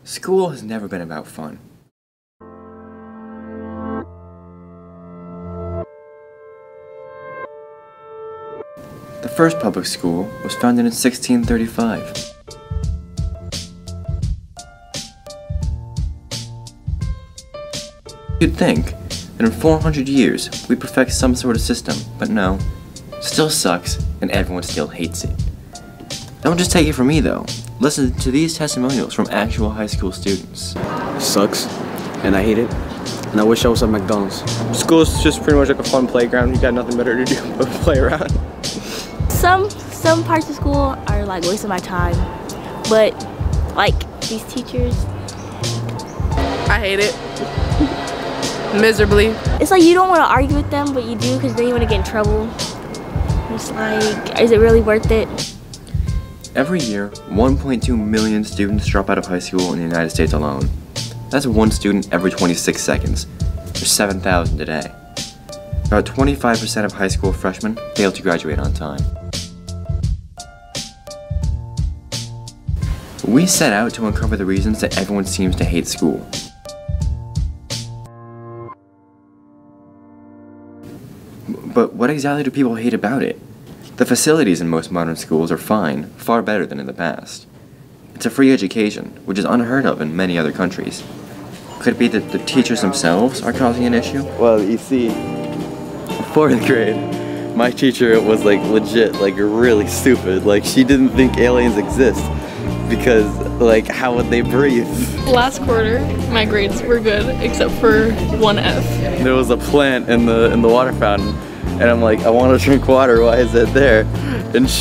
School has never been about fun. The first public school was founded in 1635. You'd think that in 400 years we'd perfect some sort of system, but no. Still sucks, and everyone still hates it. Don't just take it from me though. Listen to these testimonials from actual high school students. It sucks, and I hate it, and I wish I was at McDonald's. School is just pretty much like a fun playground. You got nothing better to do but play around. Some parts of school are like wasting my time, but like these teachers, I hate it miserably. it's like you don't want to argue with them, but you do because then you want to get in trouble. It's like, is it really worth it? Every year, 1.2 million students drop out of high school in the United States alone. That's one student every 26 seconds. There's 7,000 today. About 25% of high school freshmen fail to graduate on time. We set out to uncover the reasons that everyone seems to hate school. But what exactly do people hate about it? The facilities in most modern schools are fine, far better than in the past. It's a free education, which is unheard of in many other countries. Could it be that the teachers themselves are causing an issue? Well, you see, 4th grade, my teacher was like legit, like really stupid. Like she didn't think aliens exist because like how would they breathe? Last quarter, my grades were good except for one F. There was a plant in the water fountain, and I'm like, I want to drink water. Why is it there? And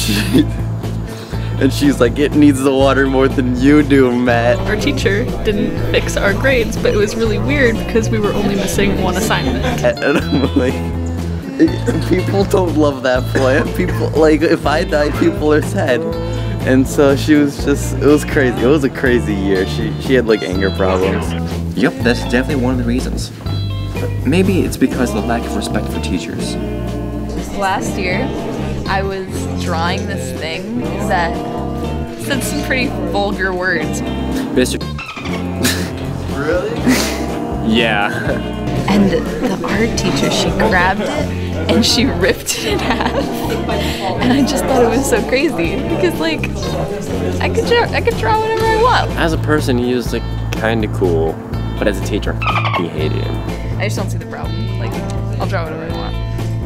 she's like, it needs the water more than you do, Matt. Our teacher didn't fix our grades, but it was really weird because we were only missing one assignment. And I'm like, people don't love that plant. People, like, if I die, people are sad. And so she was just, it was crazy. It was a crazy year. She had like anger problems. Yep, that's definitely one of the reasons. But maybe it's because of the lack of respect for teachers. Last year, I was drawing this thing that said some pretty vulgar words. Mr. Really? Yeah. And the art teacher, she grabbed it and she ripped it in half. And I just thought it was so crazy because like, I could draw whatever I want. As a person, he was like kind of cool, but as a teacher, he hated him. I just don't see the problem. Like, I'll draw whatever I want.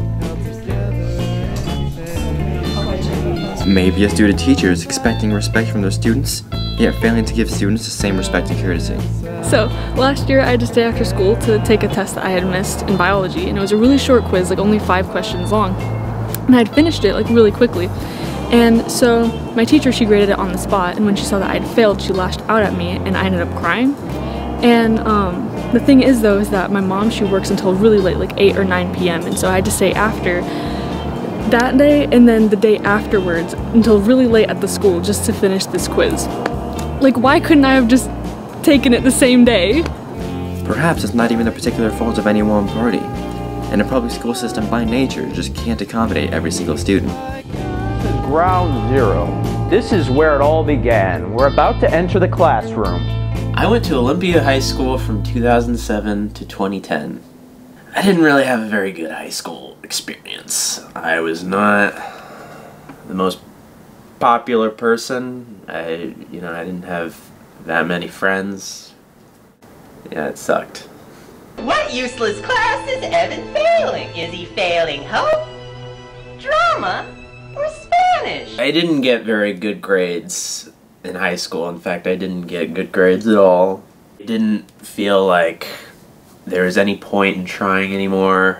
Maybe it's due to teachers expecting respect from their students, yet failing to give students the same respect and courtesy. So last year I had to stay after school to take a test that I had missed in biology, and it was a really short quiz, like only 5 questions long. And I'd finished it like really quickly. And so my teacher, she graded it on the spot, and when she saw that I'd failed, she lashed out at me and I ended up crying. And the thing is though, is that my mom, she works until really late, like 8 or 9 p.m. And so I had to stay after that day and then the day afterwards until really late at the school just to finish this quiz. Like, why couldn't I have just taken it the same day? Perhaps it's not even the particular fault of any one party, and the public school system by nature just can't accommodate every single student. This is ground zero. This is where it all began. We're about to enter the classroom. I went to Olympia High School from 2007 to 2010. I didn't really have a very good high school experience. I was not the most popular person. I didn't have that many friends. Yeah, it sucked. What useless class is Evan failing? Is he failing hope, drama, or Spanish? I didn't get very good grades in high school. In fact, I didn't get good grades at all. I didn't feel like there was any point in trying anymore.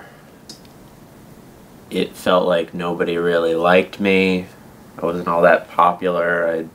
It felt like nobody really liked me. I wasn't all that popular.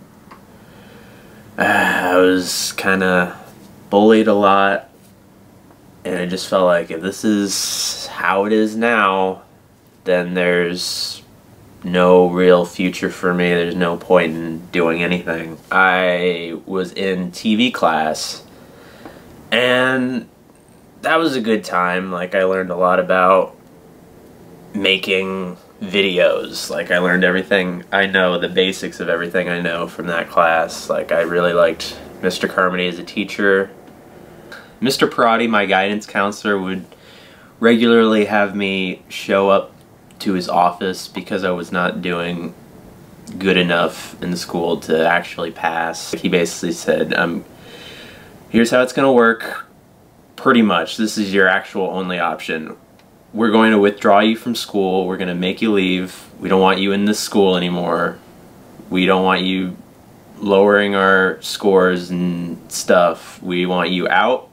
I was kind of bullied a lot, and I just felt like if this is how it is now, then there's no real future for me. There's no point in doing anything. I was in TV class, and that was a good time. Like, I learned a lot about making videos. Like, I learned everything I know, the basics of everything I know from that class. Like, I really liked Mr. Carmody is a teacher. Mr. Parati, my guidance counselor, would regularly have me show up to his office because I was not doing good enough in the school to actually pass. He basically said, here's how it's going to work. Pretty much, this is your actual only option. We're going to withdraw you from school. We're going to make you leave. We don't want you in this school anymore. We don't want you lowering our scores and stuff. We want you out.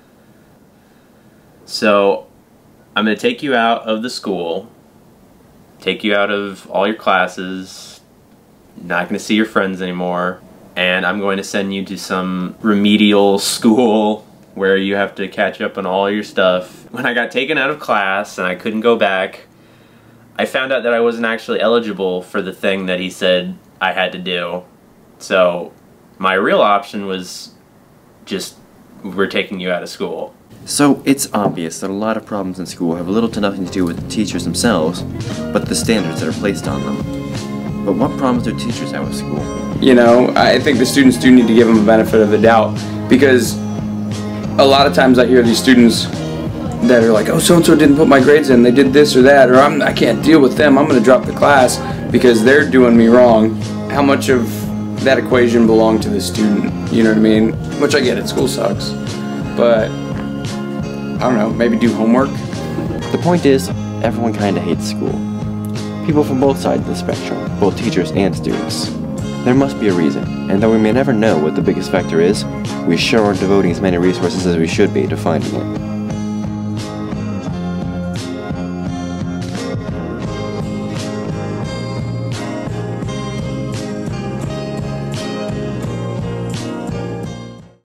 So I'm going to take you out of the school, take you out of all your classes, not going to see your friends anymore, and I'm going to send you to some remedial school where you have to catch up on all your stuff. When I got taken out of class and I couldn't go back, I found out that I wasn't actually eligible for the thing that he said I had to do. So my real option was just, we're taking you out of school. So it's obvious that a lot of problems in school have little to nothing to do with the teachers themselves, but the standards that are placed on them. But what problems do teachers have with school? You know, I think the students do need to give them a benefit of the doubt, because a lot of times I hear these students that are like, oh, so-and-so didn't put my grades in, they did this or that, or I can't deal with them, I'm going to drop the class because they're doing me wrong. How much of that equation belong to the student, you know what I mean? Which I get it, school sucks, but I don't know, maybe do homework? The point is, everyone kinda hates school. People from both sides of the spectrum, both teachers and students. There must be a reason, and though we may never know what the biggest factor is, we sure are devoting as many resources as we should be to finding it.